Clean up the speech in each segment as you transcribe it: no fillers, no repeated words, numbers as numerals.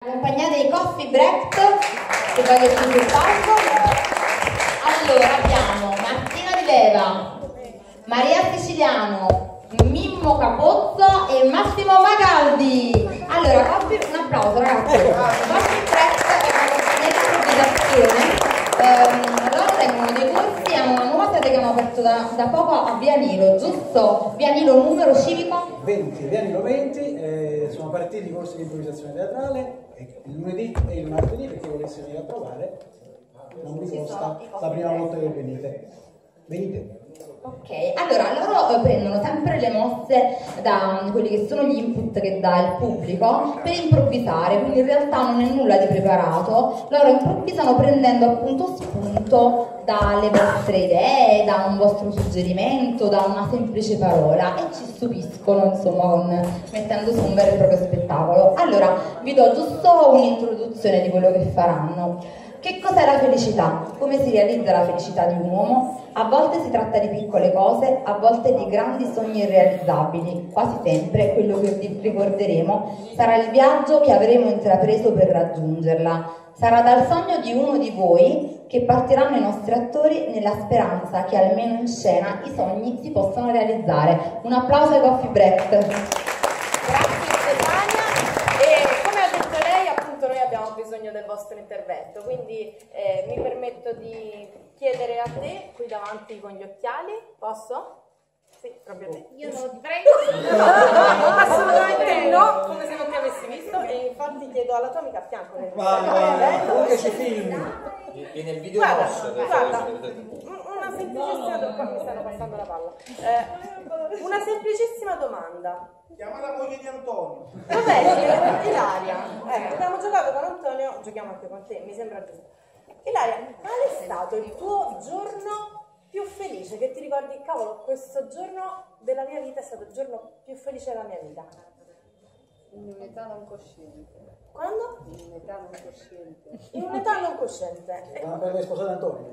Compagnia dei Coffee Break, che voglio più sul palco. Allora abbiamo Martina Di Leva, Maria Siciliano, Mimmo Capozzo e Massimo Magaldi. Allora, un applauso ragazzi. Coffee Break è una compagnia di improvvisazione. Loro tengono dei corsi, hanno una nuova sede che hanno aperto da poco a Via Nilo, giusto? Via Nilo numero civico? 20, Via Nilo 20, sono partiti i corsi di improvvisazione teatrale il lunedì e il martedì, per chi volesse venire a provare, non vi costa la prima volta che venite. Venite. Ok, allora loro prendono sempre le mosse da quelli che sono gli input che dà il pubblico per improvvisare, quindi in realtà non è nulla di preparato, loro improvvisano prendendo appunto spunto dalle vostre idee, da un vostro suggerimento, da una semplice parola e ci stupiscono insomma mettendo su un vero e proprio spettacolo. Allora vi do giusto un'introduzione di quello che faranno. Che cos'è la felicità? Come si realizza la felicità di un uomo? A volte si tratta di piccole cose, a volte di grandi sogni irrealizzabili. Quasi sempre quello che ricorderemo sarà il viaggio che avremo intrapreso per raggiungerla. Sarà dal sogno di uno di voi che partiranno i nostri attori nella speranza che almeno in scena i sogni si possano realizzare. Un applauso ai Coffee Break. Grazie Stefania, e come ha detto lei appunto noi abbiamo bisogno del vostro intervento, quindi mi permetto di chiedere a te qui davanti con gli occhiali, posso? Sì, proprio te. Io no, ti prego. Assolutamente no, come se non ti avessi visto, e infatti chiedo alla tua amica a fianco. Comunque ci filmi. Viene il video Guarda, mosso. guarda, una semplicissima domanda, mi stanno passando la palla. Una semplicissima domanda. Chiama la moglie di Antonio. Va bene, Ilaria. Abbiamo giocato con Antonio, giochiamo anche con te, mi sembra giusto. Ilaria, qual è stato il tuo giorno più felice? Che ti ricordi, cavolo, questo giorno della mia vita è stato il giorno più felice della mia vita? In un'età non cosciente. Quando? In un'età non cosciente. In un'età non cosciente. Quando avevi sposato Antonio.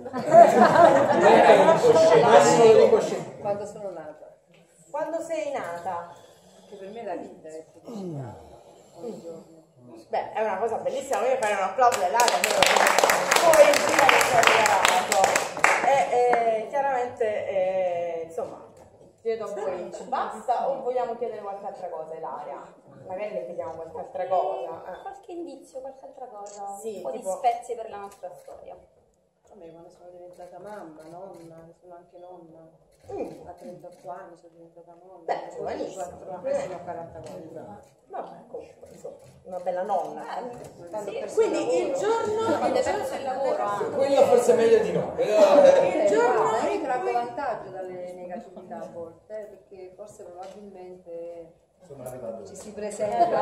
Quando sono nata. Quando sei nata? Perché per me la vita è felicità. Ogni giorno. Beh, è una cosa bellissima, voglio fare un applauso all'Ilaria. Poesia che ci ha regalato. Chiaramente, insomma, chiedo a voi, ci basta o vogliamo chiedere qualche altra cosa, Ilaria? Magari le chiediamo qualche altra cosa. Qualche indizio, qualche altra cosa, Sì, un po' tipo... di spezie per la nostra storia. A me quando sono diventata mamma, nonna, sono anche nonna. A 38 anni sono diventata nonna. Beh, giovanissima. Sono a 44. Vabbè, comunque, insomma, una bella nonna. Sì, Quindi il giorno... Quando perso il lavoro anche. Quello forse è meglio di no. Il giorno io in traggo cui... vantaggio dalle negatività a volte, perché forse probabilmente ci si presenta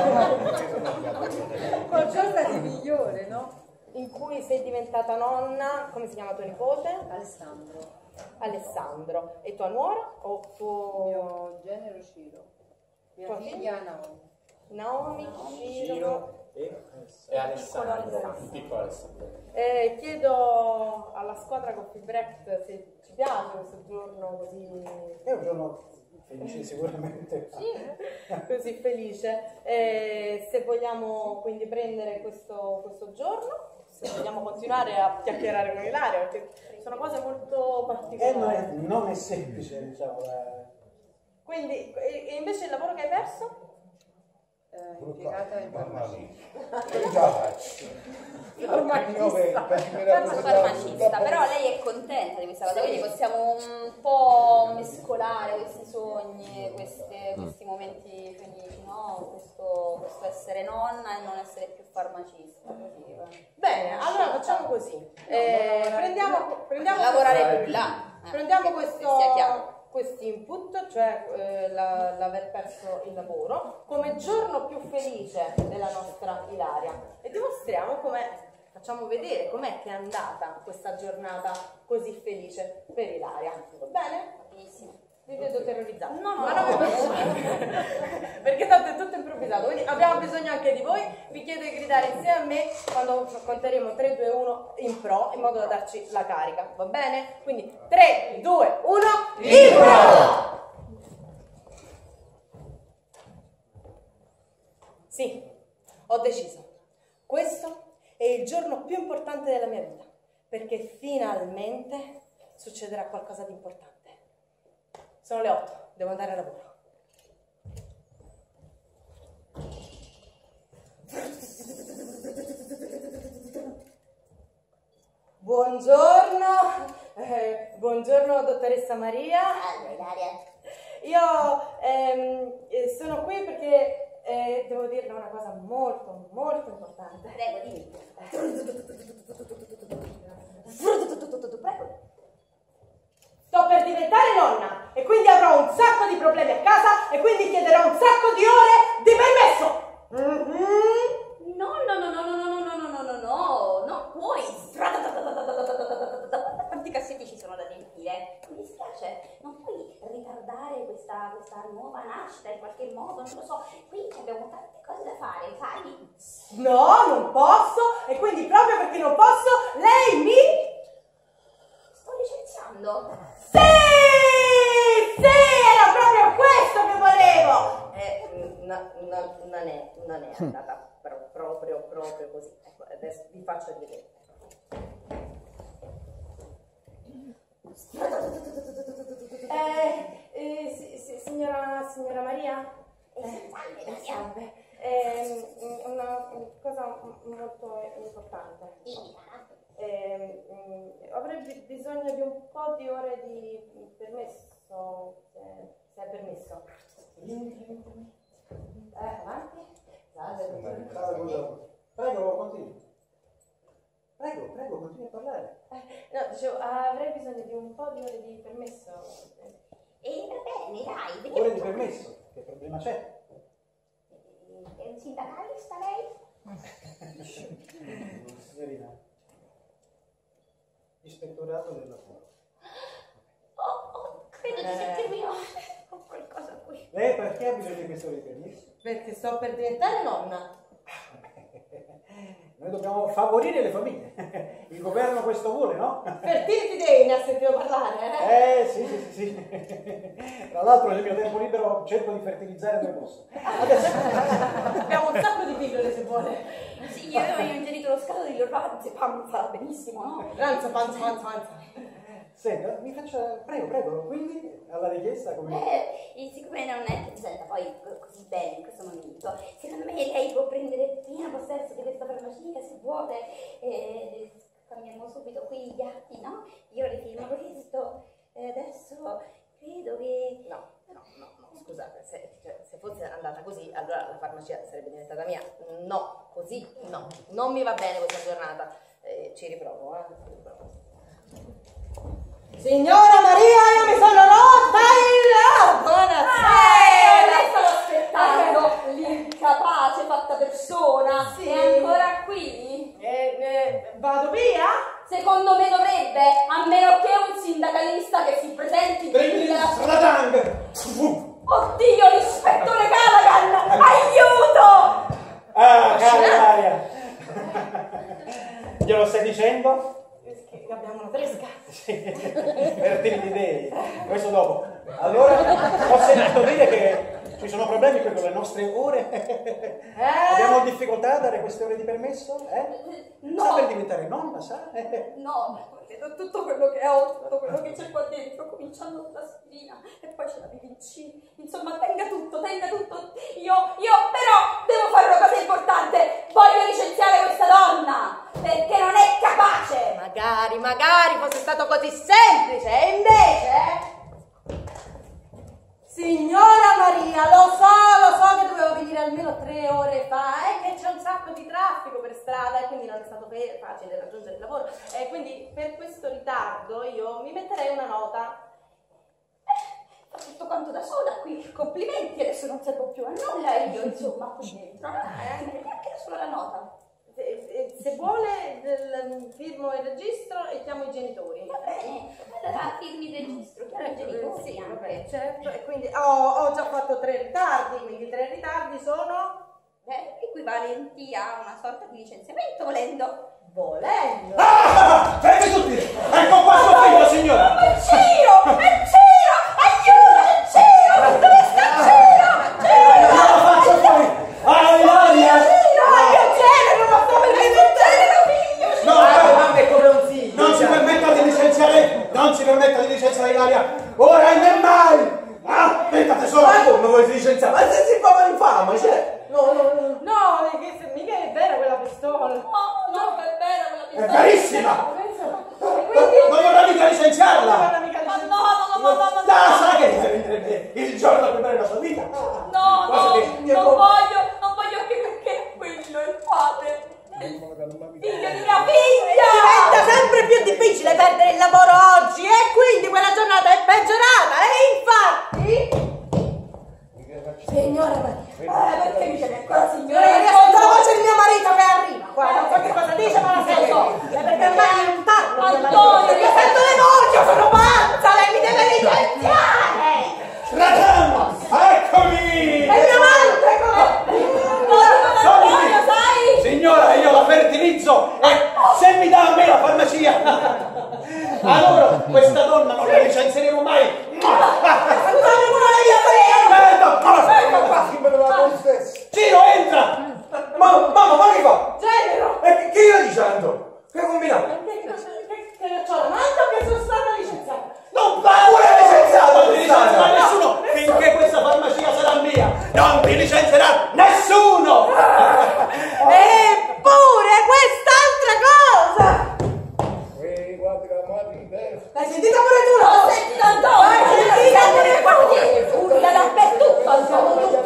qualcosa di migliore, no? In cui sei diventata nonna, come si chiama tuo nipote? Alessandro. Alessandro. E tua nuora? O tuo... Mio genero Ciro. Mia Tua figlia Naomi. Naomi, Ciro e Alessandro. Piccolo Alessandro. Chiedo alla squadra Coffee Break se ci piace questo giorno così... È un giorno felice sicuramente. Sì, così felice. Se vogliamo quindi prendere questo giorno, se vogliamo continuare a chiacchierare con Ilaria, perché sono cose molto particolari. Non è semplice, diciamo. Quindi, e invece il lavoro che hai perso? Impiegata in farmacia. Farmacista, però lei è contenta di questa cosa, quindi possiamo un po' mescolare questi sogni, questi momenti felici, no? Questo essere nonna e non essere più farmacista. Così, Bene, allora facciamo così. Prendiamo lavorare più là. Prendiamo che sia chiaro. questo input, cioè l'aver perso il lavoro, come giorno più felice della nostra Ilaria, e dimostriamo facciamo vedere com'è che è andata questa giornata così felice per Ilaria. Va bene? Benissimo. Vi vedo terrorizzato. No, Ma non perché tanto è tutto improvvisato, quindi abbiamo bisogno anche di voi. Vi chiedo di gridare insieme a me quando conteremo 3, 2, 1 in pro, in modo da darci la carica, va bene? Quindi 3, 2, 1, impro! Sì, ho deciso. Questo è il giorno più importante della mia vita, perché finalmente succederà qualcosa di importante. Sono le 8, devo andare a lavoro. Buongiorno, buongiorno dottoressa Maria. Io sono qui perché devo dirle una cosa molto, molto importante. Prego, dimmi. Sto per diventare nonna e quindi avrò un sacco di problemi a casa e quindi chiederò un sacco di ore di permesso. No, non puoi. Quanti cassetti ci sono da riempire? Mi dispiace, non puoi ritardare questa nuova nascita in qualche modo, non lo so. Qui abbiamo tante cose da fare, sai? No, non posso e quindi proprio perché non posso, lei mi... Sto licenziando. Sì, era proprio questo che volevo. Non è andata proprio così. Ecco, adesso vi faccio vedere. Signora Maria? Salve. Una cosa molto importante. Avrei bisogno di un po' di ore di permesso, se è permesso. Avanti. Prego, continui. Prego, continui a parlare. No, dicevo, avrei bisogno di un po' di ore di permesso. E va bene, dai, vediamo. Ore di permesso, che problema c'è? È un sindacalista lei? Signorina, ispettorato del lavoro. Credo di sentirmi ho qualcosa qui. Lei perché ha bisogno di questo ore di permesso? Perché sto per diventare nonna. Noi dobbiamo favorire le famiglie. Il governo questo vuole, no? Fertility Day, ne ha sentito parlare, Sì. Tra l'altro nel mio tempo libero cerco di fertilizzare dove posso. Adesso... Abbiamo un sacco di pillole se vuole. Sì, io avevo ingerito lo scalo degli orvanzi, panza, benissimo, no? Panza. Senta, mi faccia... Prego, quindi alla richiesta come... Siccome non è che senta poi così bene in questo momento, secondo me lei può prendere pieno possesso di questa farmacia se vuole. Cambiamo subito qui gli atti, no? Io le firmo questo, adesso credo che... No, scusate, se fosse andata così, allora la farmacia sarebbe diventata mia. No, così no, non mi va bene questa giornata. Ci riprovo, Signora Maria, io mi sono rotta il... Lei stavo aspettando l'incapace fatta persona. Sì. È ancora qui? Vado via? Secondo me dovrebbe, a meno che un sindacalista che si presenti Oddio, l'ispettore Callaghan! Aiuto! Cara glielo stai dicendo? Abbiamo una tresca. Sì, fertility day, questo dopo. Allora, ho sentito dire che ci sono problemi qui con le nostre ore. Abbiamo difficoltà a dare queste ore di permesso? No. Sta per diventare nonna, sa? No, tutto quello che ho, tutto quello che c'è qua dentro, cominciando dall'aspirina e poi c'è la PVC. Insomma, tenga tutto. Io però devo fare una cosa importante. Voglio licenziare questa donna perché non è capace. Magari fosse stato così semplice, e invece... Signora Maria, lo so che dovevo venire almeno 3 ore fa, è che c'è un sacco di traffico per strada e quindi non è stato facile raggiungere il lavoro e quindi per questo ritardo io mi metterei una nota. Fa tutto quanto da sola qui, complimenti, adesso non servo più a nulla io, insomma, qui dentro. Neanche solo la nota. Se vuole firmo il registro e chiamo i genitori. Va bene, allora firmi il registro, chiamo i genitori. Sì, vabbè, certo, e quindi ho già fatto 3 ritardi, quindi 3 ritardi sono... Equivalenti a una sorta di licenziamento, volendo. Volendo. Fermi tutti! Ecco qua suo figlio, signora! È Ciro! Aiuto, è Ciro! Dove sta Ciro? Non lo faccio fuori! Ilaria! No, io genere, non lo sto il È carissima! Quindi... Non vorrà mica licenziarla! Ma no, Sa che diventerebbe il giorno più bello della sua vita! non voglio anche perché quello è il padre. Figlio di mia figlia! Diventa sempre più difficile perdere il lavoro oggi e quindi quella giornata è peggiorata e infatti... Signora Maria, perché mi chiami ancora signora? io sento la voce di mio marito che arriva qua, non so che cosa dice ma la sento, è perché ormai non parlo. Antonio, io sento le voci, io sono pazza, lei mi deve licenziare! Radam! Eccomi! E mio amante Antonio, sai? Signora, io la fertilizzo e se mi dà a me la farmacia, allora questa donna non la licenzieremo mai. Antonio, non la Ciro, entra! Mamma, ma che fa? Genero! E che io dicendo? Che hai combinato? Che c'ho la manta che sono stata licenziata! Non pure licenziato! Non ti licenzierà nessuno finché questa farmacia sarà mia! Non ti licenzierà nessuno! Eppure quest'altra cosa! L'hai sentita pure tu? Ho sentito Antonio! L'hai sentita pure tu? Urla dappertutto, Antonio!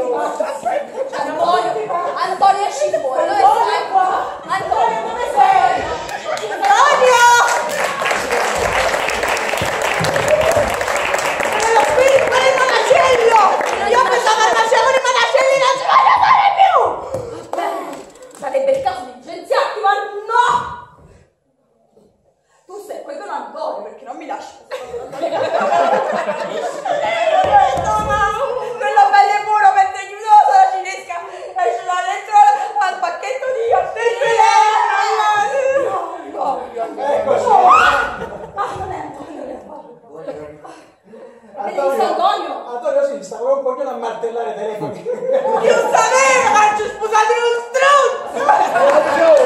Antonio, esci fuori! Dove stai? Antonio, dove sei? Antonio! Nello spirito del manacello! Io pensavo al macello di manacelli non ci voglio fare più! Sarebbe il caso di licenziarti, ma no! Tu sei quello Antonio, perché non mi lasci. Quello bello e buono mentre chiudoso la cinesca esce da dentro al pacchetto di Antonio sì, stavo un pochino a martellare i telefoni. Io sapevo che ci sposate un struzzo!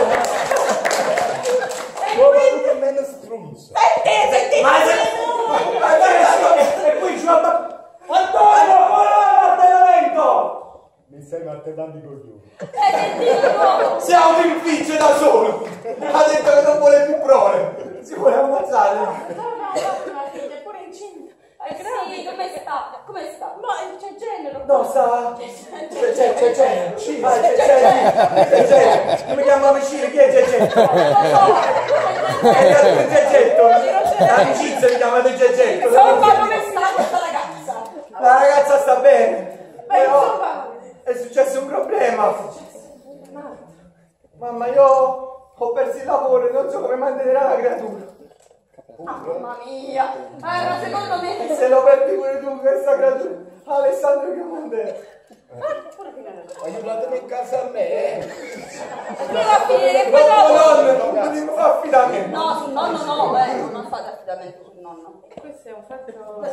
E qui ci va... Antonio, martellamento! Mi stai martellando i coglioni. Siamo in ufficio da solo. Ha detto che non vuole più prole. Si vuole ammazzare. È pure incinta. Sì, come sta? Come sta? Ma c'è genero. No, sta. C'è. C'è. Mi chiama vicino, chi è Geggetto? È Geggetto. L'amicizia mi chiama del Geggetto. Insomma, come sta questa ragazza? La ragazza sta bene. Però insomma. è successo un problema. Mamma, io ho perso il lavoro e non so come mantenerà la creatura. Mamma mia! Ma secondo me... E se lo perdi pure tu questa creatura, Alessandro Chiamandè. Aiutatemi in casa a me, Prima a finire, poi dopo... Non mi fa affidamento. No, sul nonno no, non fate affidamento sul nonno. Questo è un fatto.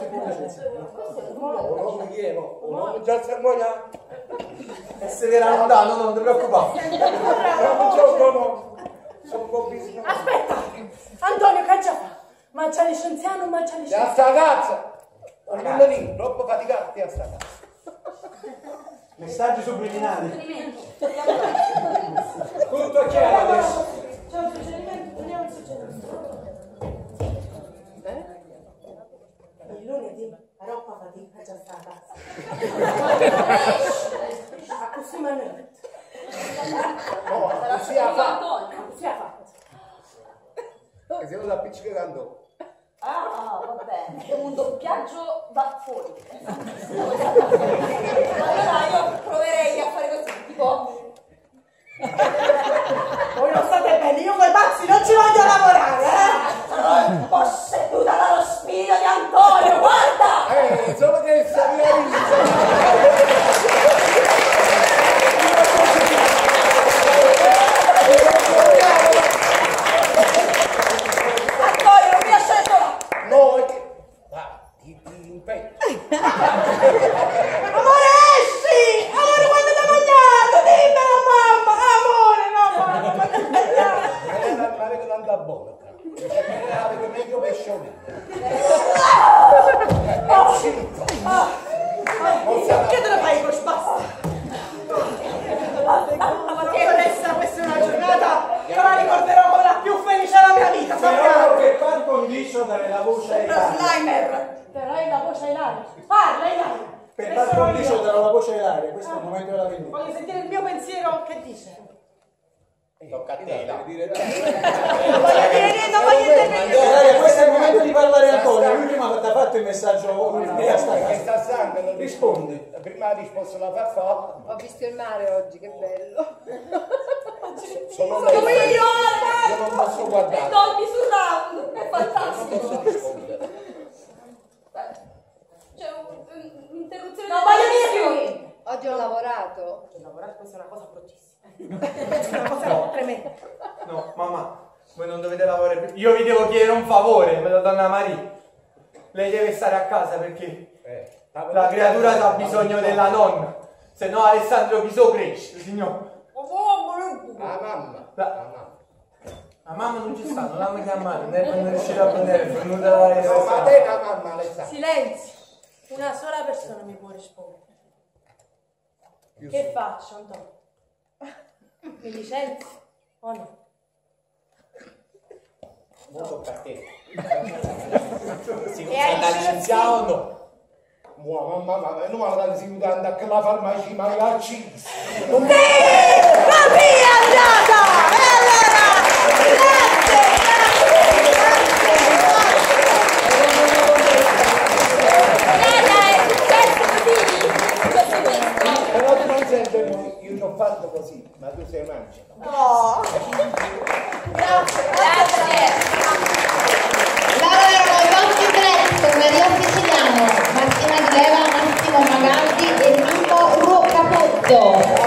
non mi chiedo, non già si annoia. E se verrà lontano, non ti preoccupare. No. Sono un po' bisogno. Aspetta! Antonio, che già fa? Ma c'ha licenziato, ma c'ha Ya licenziato. sta cazzo! Non mi dico, troppo faticati a sta cazzo. Messaggi subliminali. Suggerimento. Tutto è chiaro adesso. C'è un suggerimento, prendiamo il suggerimento. Il lunedì, la roba fatica già sta a casa. A così mi hanno detto. No, Sarà si ha fatto. Antonio. Così ha fatto. Che se lo appiccicando. Ah, va bene. È un doppiaggio da fuori. Allora io proverei a fare così, tipo... Voi non state bene, io con i pazzi non ci voglio lavorare, Sono posseduta dallo spirito di Antonio, guarda! Solo che sta via Antonio, non mi lasciare sola! no, è che... ti impegno. Amore, esci! Amore, quando ti ho mangiato? Dimmelo, mamma! Amore, no, mamma! Ma avete tanta bolla. Avete meglio pesce o meno. Non si Tocca a te, devi dire Non voglio intervenire. Questo è il momento di parlare a Antonio. Lui prima ti ha fatto il messaggio. che sta sangue, non Risponde. Prima ha risposto la farfalla. Ho visto il mare oggi, che bello. Sono lei. Io non posso guardare. Dormi sul round, è Non fantastico. posso rispondere. C'è un'interruzione. Non voglio dirlo! Oggi ho lavorato. Ho lavorato, questa è una cosa bruttissima. Questa è una cosa tremenda. No, mamma, voi non dovete lavorare più. Io vi devo chiedere un favore, donna Maria. Lei deve stare a casa perché la creatura ha bisogno della nonna. Se no Alessandro Pisò cresce, signore. La mamma. La mamma non ci sta, non la mi chiamare, non riuscirà a prendere, è venuta la No, ma te la mamma, Alessandro. Silenzio! Una sola persona mi può rispondere. Che faccio, Antonio? Mi licenzi o no? Non tocca a te. Si sta licenziato o no? Mamma, non mi la si andare a la farmacia, ma la cheese. Sì! Ma via è andata! E allora! Però tu non senti, io ti ho fatto così, ma tu sei un angelo. No. Grazie. Loro erano i vostri dress, Maria Siciliano, Martina Di Leva, Massimo Magaldi e Mimmo Capozzo.